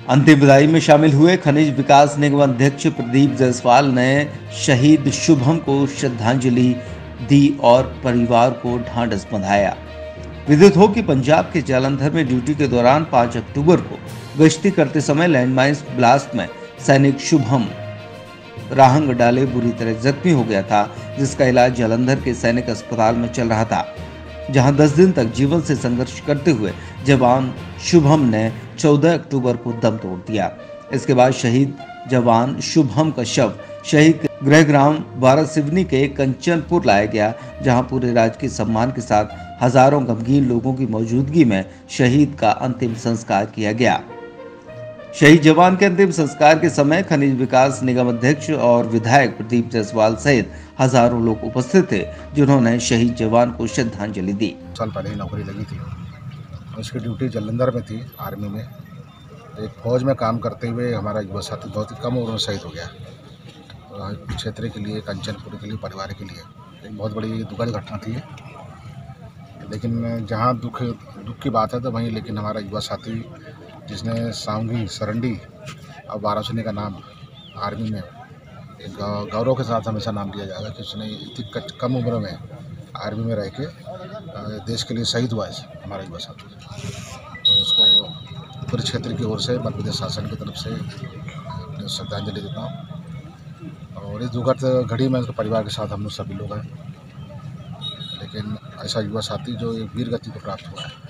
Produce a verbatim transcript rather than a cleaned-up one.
अंतिम विदाई में शामिल हुए खनिज विकास निगम अध्यक्ष प्रदीप जायसवाल ने शहीद शुभम को श्रद्धांजलि दी और परिवार को ढांढस बंधाया। विदित हो कि पंजाब के जालंधर में ड्यूटी के दौरान पाँच अक्टूबर को गश्ती करते समय लैंडमाइंस ब्लास्ट में सैनिक शुभम राहंग डाले बुरी तरह जख्मी हो गया था, जिसका इलाज जालंधर के सैनिक अस्पताल में चल रहा था, जहां दस दिन तक जीवन से संघर्ष करते हुए जवान शुभम ने चौदह अक्टूबर को दम तोड़ दिया। इसके बाद शहीद जवान शुभम का शव शहीद गृहग्राम वारासिवनी के कंचनपुर लाया गया, जहां पूरे राजकीय सम्मान के साथ हजारों गमगीन लोगों की मौजूदगी में शहीद का अंतिम संस्कार किया गया। शहीद जवान के अंतिम संस्कार के समय खनिज विकास निगम अध्यक्ष और विधायक प्रदीप जायसवाल सहित हजारों लोग उपस्थित थे, जिन्होंने शहीद जवान को श्रद्धांजलि दी। साल पहले ही नौकरी लगी थी, उसकी ड्यूटी जालंधर में थी आर्मी में। एक फौज में काम करते हुए हमारा युवा साथी बहुत ही कम उम्र में शहीद हो गया। तो क्षेत्र के लिए, कंचनपुर के लिए, परिवार के लिए एक बहुत बड़ी दुखद घटना थी। लेकिन जहाँ दुख दुख की बात है तो वहीं लेकिन हमारा युवा साथी जिसने सांगी सरंडी और वारासिवनी का नाम आर्मी में एक गौरव के साथ हमेशा नाम लिया जाएगा कि उसने इतनी कम उम्र में आर्मी में रह के देश के लिए शहीद हुआ है हमारा युवा साथी। तो उसको पूरे क्षेत्र की ओर से मध्य प्रदेश शासन की तरफ से श्रद्धांजलि देता हूँ। और इस दुखद घड़ी में उसके परिवार के साथ हम लोग सभी लोग हैं, लेकिन ऐसा युवा साथी जो वीर गति को प्राप्त हुआ है।